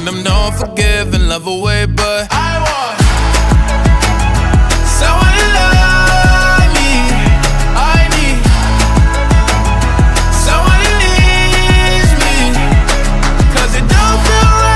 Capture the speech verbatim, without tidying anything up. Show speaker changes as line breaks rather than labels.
them don't forgive and love away, but I